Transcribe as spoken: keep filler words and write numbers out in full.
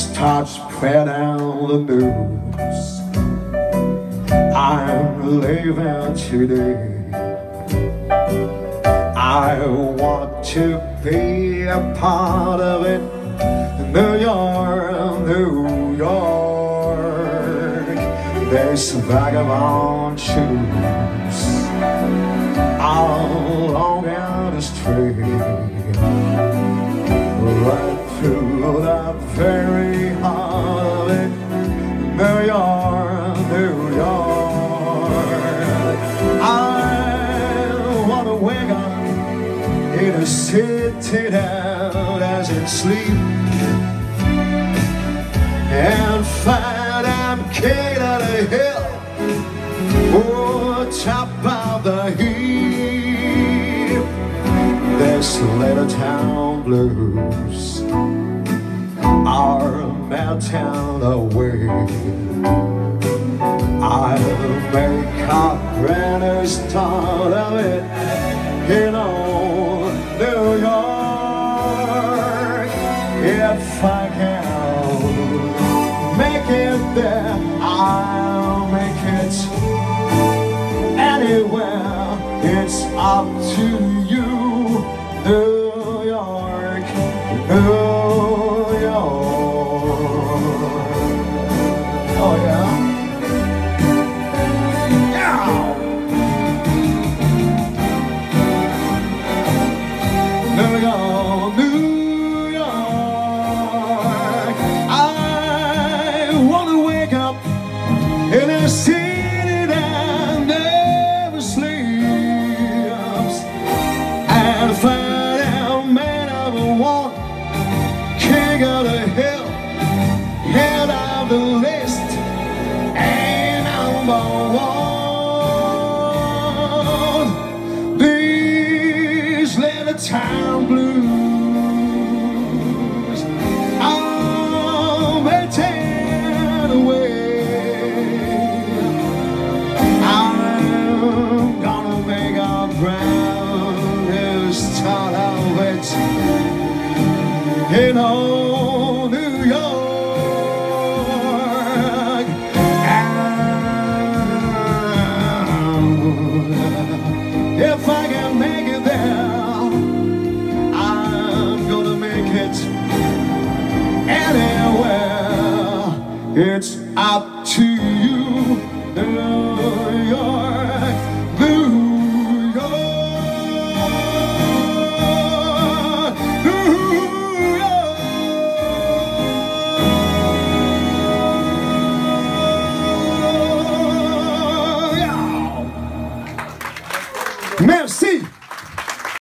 start spreading the news. I'm living today. I want to be a part of it. New York, New York, there's vagabond shoes all along the street, right through the very heart of it. New York, New York, I want to wake up in a city that as it sleeps and find I'm king of the hill, oh, top of the heap. This little town blues are melting away. I'll make a brand new start of it, you know, New York. If I can make it there, I'll make it anywhere. It's up to you, New York, New York. Oh yeah. New York, New York, I wanna wake up in a city that never sleeps and find out man of a one, king of the hill, head of the list, and number one. These little town blues are melting away. I'm gonna make a brand new start of it, you know, New York. And if I can make it there, I'm gonna make it anywhere. It's up to you, New York, New York, New York. Yeah. Merci.